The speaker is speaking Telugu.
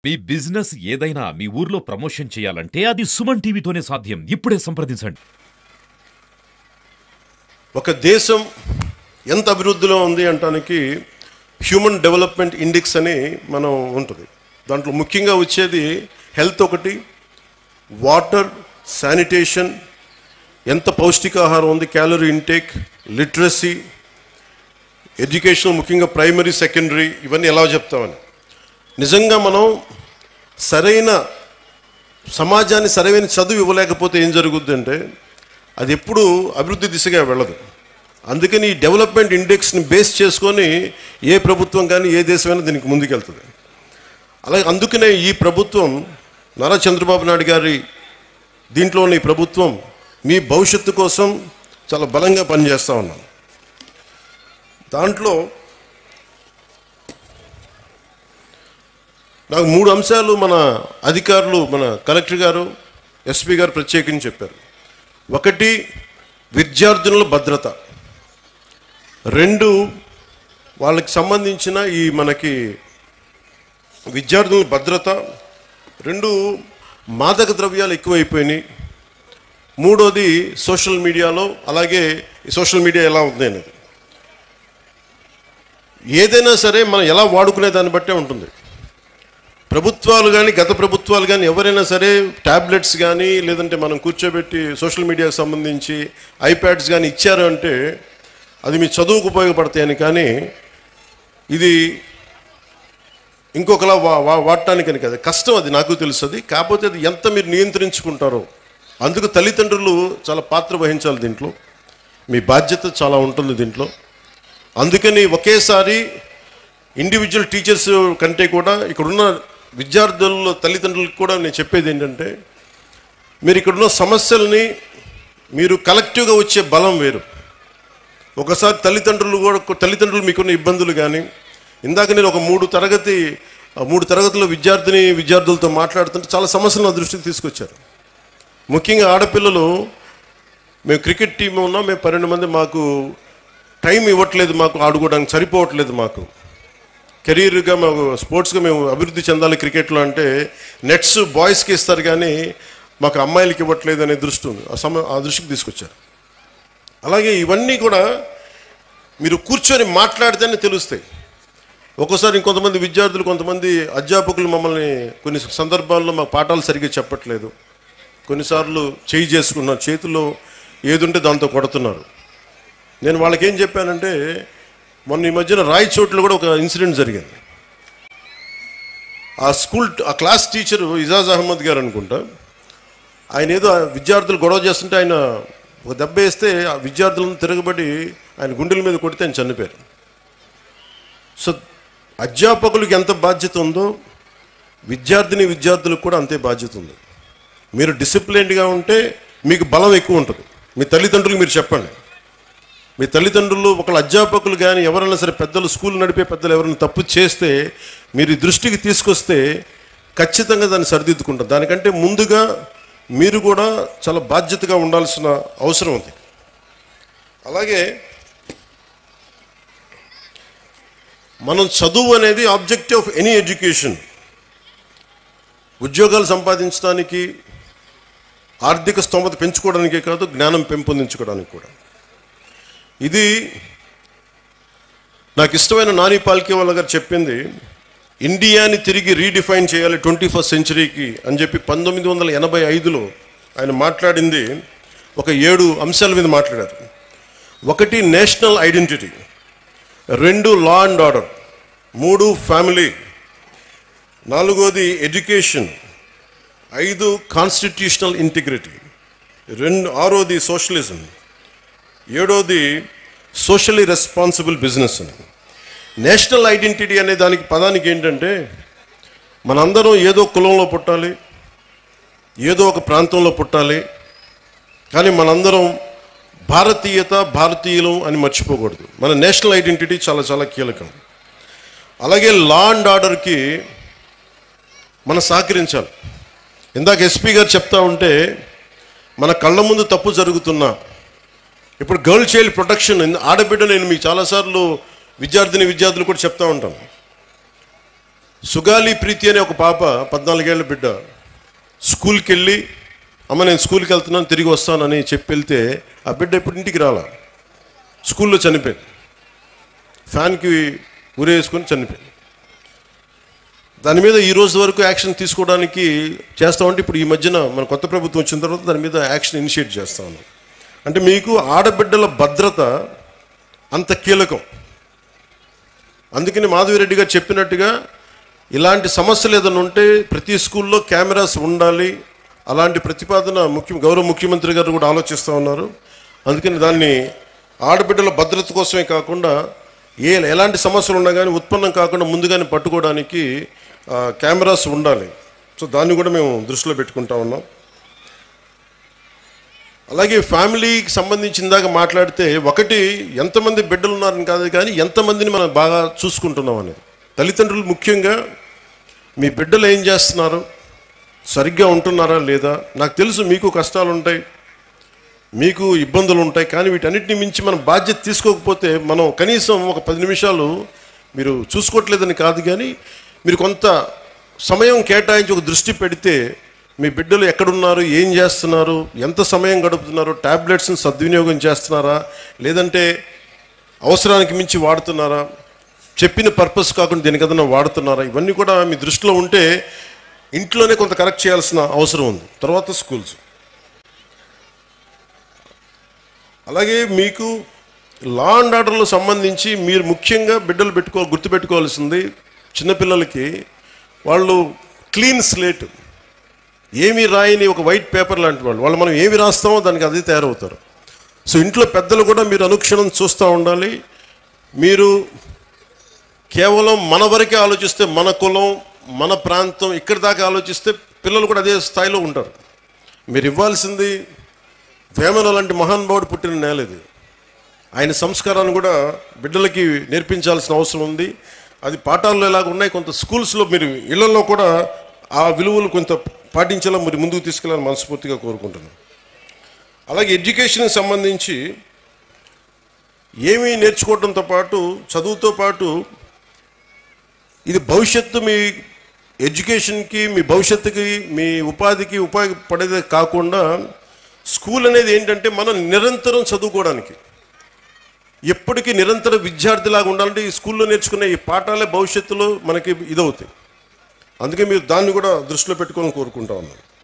మీ బిజినెస్ ఏదైనా మీ ఊర్లో ప్రమోషన్ చేయాలంటే అది సుమన్ టీవీతోనే సాధ్యం. ఇప్పుడే సంప్రదించండి. ఒక దేశం ఎంత అభివృద్ధిలో ఉంది అంటానికి హ్యూమన్ డెవలప్మెంట్ ఇండెక్స్ అని మనం ఉంటుంది. దాంట్లో ముఖ్యంగా వచ్చేది హెల్త్ ఒకటి, వాటర్, శానిటేషన్, ఎంత పౌష్టికాహారం ఉంది, క్యాలరీ ఇంటేక్, లిటరసీ, ఎడ్యుకేషన్, ముఖ్యంగా ప్రైమరీ, సెకండరీ, ఇవన్నీ ఎలా చెప్తామని. నిజంగా మనం సరైన సమాజాన్ని సరైన చదువు ఇవ్వలేకపోతే ఏం జరుగుద్ది అంటే అది ఎప్పుడు అభివృద్ధి దిశగా వెళ్ళదు. అందుకని ఈ డెవలప్మెంట్ ఇండెక్స్ని బేస్ చేసుకొని ఏ ప్రభుత్వం కానీ ఏ దేశమైనా దీనికి ముందుకెళ్తుంది. అలాగే అందుకనే ఈ ప్రభుత్వం నారా చంద్రబాబు నాయుడు గారి దీంట్లోని ప్రభుత్వం మీ భవిష్యత్తు కోసం చాలా బలంగా పనిచేస్తూ ఉన్నాం. దాంట్లో నాకు 3 అంశాలు మన అధికారులు, మన కలెక్టర్ గారు, ఎస్పీ గారు ప్రత్యేకించి చెప్పారు. 1, విద్యార్థుల భద్రత. 2, వాళ్ళకి సంబంధించిన ఈ మనకి విద్యార్థుల భద్రత. 2, మాదక ద్రవ్యాలు ఎక్కువైపోయినాయి. 3, సోషల్ మీడియాలో, అలాగే సోషల్ మీడియా ఎలా ఉంది అనేది. ఏదైనా సరే మనం ఎలా వాడుకునే దాన్ని బట్టే ఉంటుంది. ప్రభుత్వాలు కానీ, గత ప్రభుత్వాలు కానీ ఎవరైనా సరే ట్యాబ్లెట్స్ కానీ లేదంటే మనం కూర్చోబెట్టి సోషల్ మీడియాకి సంబంధించి ఐప్యాడ్స్ కానీ ఇచ్చారు అంటే అది మీ చదువుకు ఉపయోగపడతాయని, కానీ ఇది ఇంకొకలా వాడటానికని కదా. కష్టం, అది నాకు తెలుస్తుంది. కాకపోతే అది ఎంత మీరు నియంత్రించుకుంటారో, అందుకు తల్లిదండ్రులు చాలా పాత్ర వహించాలి దీంట్లో. మీ బాధ్యత చాలా ఉంటుంది దీంట్లో. అందుకని ఒకేసారి ఇండివిజువల్ టీచర్స్ కంటే కూడా ఇక్కడున్న విద్యార్థుల తల్లిదండ్రులకు కూడా నేను చెప్పేది ఏంటంటే, మీరు ఇక్కడున్న సమస్యల్ని మీరు కలెక్టివ్గా వచ్చే బలం వేరు. ఒకసారి తల్లిదండ్రులు మీకున్న ఇబ్బందులు కానీ, ఇందాక నేను ఒక 3 తరగతుల విద్యార్థులతో మాట్లాడుతుంటే చాలా సమస్యలు నా దృష్టికి తీసుకొచ్చారు. ముఖ్యంగా ఆడపిల్లలు, మేము క్రికెట్ టీం ఉన్నాం, మేము 12 మంది, మాకు టైం ఇవ్వట్లేదు, మాకు ఆడుకోవడానికి సరిపోవట్లేదు, మాకు కెరీర్గా మాకు స్పోర్ట్స్గా మేము అభివృద్ధి చెందాలి క్రికెట్లో అంటే నెట్స్ బాయ్స్కి ఇస్తారు కానీ మాకు అమ్మాయిలకి ఇవ్వట్లేదు అనే దృష్టి ఉంది. ఆ దృష్టికి తీసుకొచ్చారు. అలాగే ఇవన్నీ కూడా మీరు కూర్చొని మాట్లాడితేనే తెలుస్తాయి. ఒక్కోసారి కొంతమంది అధ్యాపకులు మమ్మల్ని కొన్ని సందర్భాల్లో మాకు పాఠాలు సరిగ్గా చెప్పట్లేదు, కొన్నిసార్లు చేయి చేసుకున్నారు, చేతిలో ఏదుంటే దాంతో కొడుతున్నారు. నేను వాళ్ళకి ఏం చెప్పానంటే, మొన్న ఈ మధ్యన రాయచోట్లో కూడా ఒక ఇన్సిడెంట్ జరిగింది. ఆ క్లాస్ టీచరు ఇజాజ్ అహ్మద్ గారు అనుకుంటా, ఆయన ఏదో విద్యార్థులు గొడవ చేస్తుంటే ఆయన ఒక దెబ్బ వేస్తే ఆ విద్యార్థులను తిరగబడి ఆయన గుండెల మీద కొడితే ఆయన చనిపోయారు. సో అధ్యాపకులకు ఎంత బాధ్యత ఉందో విద్యార్థులకు కూడా అంతే బాధ్యత ఉంది. మీరు డిసిప్లైన్డ్గా ఉంటే మీకు బలం ఎక్కువ ఉంటుంది. మీ తల్లిదండ్రులకు మీరు చెప్పండి. మీ తల్లిదండ్రులు, ఒకళ్ళ అధ్యాపకులు కానీ ఎవరైనా సరే, పెద్దలు, స్కూల్ నడిపే పెద్దలు ఎవరైనా తప్పు చేస్తే మీరు దృష్టికి తీసుకొస్తే ఖచ్చితంగా దాన్ని సరిదిద్దుకుంటారు. దానికంటే ముందుగా మీరు కూడా చాలా బాధ్యతగా ఉండాల్సిన అవసరం ఉంది. అలాగే మనం చదువు అనేది ఆబ్జెక్టివ్ ఆఫ్ ఎనీ ఎడ్యుకేషన్. ఉద్యోగాలు సంపాదించడానికి, ఆర్థిక స్తోమత పెంచుకోవడానికే కాదు, జ్ఞానం పెంపొందించుకోవడానికి కూడా. ఇది నాకు ఇష్టమైన నాని పాల్కేవాలా గారు చెప్పింది. ఇండియాని తిరిగి రీడిఫైన్ చేయాలి 21st సెంచరీకి అని చెప్పి 1985లో ఆయన మాట్లాడింది. ఒక 7 అంశాల మీద మాట్లాడారు. 1, national identity. 2, law and order. 3, family. 4, education. 5, constitutional integrity. 6, socialism. 7, socially responsible business అని. నేషనల్ ఐడెంటిటీ అనే దానికి పదానికి ఏంటంటే, మనందరం ఏదో కులంలో పుట్టాలి, ఏదో ఒక ప్రాంతంలో పుట్టాలి, కానీ మనందరం భారతీయులు అని మర్చిపోకూడదు. మన నేషనల్ ఐడెంటిటీ చాలా చాలా కీలకం. అలాగే లా అండ్ ఆర్డర్కి మనం సహకరించాలి. ఇందాక ఎస్పీ గారు చెప్తా ఉంటే, మన కళ్ళ ముందు తప్పు జరుగుతున్నా, ఇప్పుడు గర్ల్ చైల్డ్ ప్రొటెక్షన్, ఆడబిడ్డ, నేను మీకు చాలాసార్లు విద్యార్థులు కూడా చెప్తా ఉంటాను. సుగాలి ప్రీతి అనే ఒక పాప 14 ఏళ్ల బిడ్డ స్కూల్కి వెళ్ళి అమ్మ నేను స్కూల్కి వెళ్తున్నాను తిరిగి వస్తానని చెప్పి వెళ్తే ఆ బిడ్డ ఇప్పుడు ఇంటికి రాలా, స్కూల్లో చనిపోయింది. ఫ్యాన్కి ఉరేసుకొని చనిపోయింది. దాని మీద ఈ రోజు వరకు యాక్షన్ తీసుకోవడానికి చేస్తామంటే ఇప్పుడు ఈ మధ్యన మన కొత్త ప్రభుత్వం వచ్చిన తర్వాత దాని మీద యాక్షన్ ఇనిషియేట్ చేస్తా ఉన్నాం. అంటే మీకు ఆడబిడ్డల భద్రత అంత కీలకం. అందుకని మాధవిరెడ్డి గారు చెప్పినట్టుగా ఇలాంటి సమస్యలు ఏదైనా ఉంటే ప్రతి స్కూల్లో కెమెరాస్ ఉండాలి. అలాంటి ప్రతిపాదన గౌరవ ముఖ్యమంత్రి గారు కూడా ఆలోచిస్తూ ఉన్నారు. అందుకని దాన్ని ఆడబిడ్డల భద్రత కోసమే కాకుండా ఎలాంటి సమస్యలు ఉన్నా కానీ ఉత్పన్నం కాకుండా ముందుగానే పట్టుకోవడానికి కెమెరాస్ ఉండాలి. సో దాన్ని కూడా మేము దృష్టిలో పెట్టుకుంటా ఉన్నాం. అలాగే ఫ్యామిలీకి సంబంధించిందాక మాట్లాడితే ఒకటి ఎంతమంది బిడ్డలు ఉన్నారని కాదు కానీ ఎంతమందిని మనం బాగా చూసుకుంటున్నాం అనేది. తల్లిదండ్రులు ముఖ్యంగా మీ బిడ్డలు ఏం చేస్తున్నారు, సరిగ్గా ఉంటున్నారా లేదా. నాకు తెలుసు మీకు కష్టాలు ఉంటాయి, మీకు ఇబ్బందులు ఉంటాయి, కానీ వీటన్నిటిని మించి మనం బాధ్యత తీసుకోకపోతే మనం కనీసం ఒక 10 నిమిషాలు మీరు చూసుకోవట్లేదని కాదు కానీ మీరు కొంత సమయం కేటాయించి ఒక దృష్టి పెడితే మీ బిడ్డలు ఎక్కడున్నారు, ఏం చేస్తున్నారు, ఎంత సమయం గడుపుతున్నారు, ట్యాబ్లెట్స్ని సద్వినియోగం చేస్తున్నారా లేదంటే అవసరానికి మించి వాడుతున్నారా, చెప్పిన పర్పస్ కాకుండా దేనికదన్నా వాడుతున్నారా, ఇవన్నీ కూడా మీ దృష్టిలో ఉంటే ఇంట్లోనే కొంత కరెక్ట్ చేయాల్సిన అవసరం ఉంది. తర్వాత స్కూల్స్. అలాగే మీకు లా అండ్ ఆర్డర్లో సంబంధించి మీరు ముఖ్యంగా బిడ్డలు గుర్తుపెట్టుకోవాల్సింది చిన్నపిల్లలకి వాళ్ళు క్లీన్ స్లేట్, ఏమీ రాయని ఒక వైట్ పేపర్ లాంటి వాళ్ళు మనం ఏమి రాస్తామో దానికి అదే తయారవుతారు. సో ఇంట్లో పెద్దలు కూడా మీరు అనుక్షణం చూస్తూ ఉండాలి. మీరు కేవలం మన వరకే ఆలోచిస్తే, మన కులం మన ప్రాంతం ఇక్కడి దాకా ఆలోచిస్తే పిల్లలు కూడా అదే స్థాయిలో ఉంటారు. మీరు ఇవ్వాల్సింది వేమన లాంటి మహానుభావుడు పుట్టిన నేల ఇది. ఆయన సంస్కారాన్ని కూడా బిడ్డలకి నేర్పించాల్సిన అవసరం ఉంది. అది పాఠాల్లో ఎలాగ ఉన్నాయి, కొంత స్కూల్స్లో మీరు ఇళ్లలో కూడా ఆ విలువలు కొంత పాటించేలా మరి ముందుకు తీసుకెళ్ళాలని మనస్ఫూర్తిగా కోరుకుంటున్నాను. అలాగే ఎడ్యుకేషన్కి సంబంధించి ఏమీ నేర్చుకోవడంతో పాటు చదువుతో పాటు ఇది భవిష్యత్తు మీ ఎడ్యుకేషన్కి మీ భవిష్యత్తుకి మీ ఉపాధికి ఉపయోగపడేదే కాకుండా స్కూల్ అనేది ఏంటంటే మనం నిరంతరం చదువుకోవడానికి, ఎప్పటికీ నిరంతర విద్యార్థిలాగా ఉండాలంటే ఈ స్కూల్లో నేర్చుకునే ఈ పాఠాలే భవిష్యత్తులో మనకి ఇదవుతాయి. అందుకే మీరు దాన్ని కూడా దృష్టిలో పెట్టుకోవాలని కోరుకుంటా ఉన్నాను.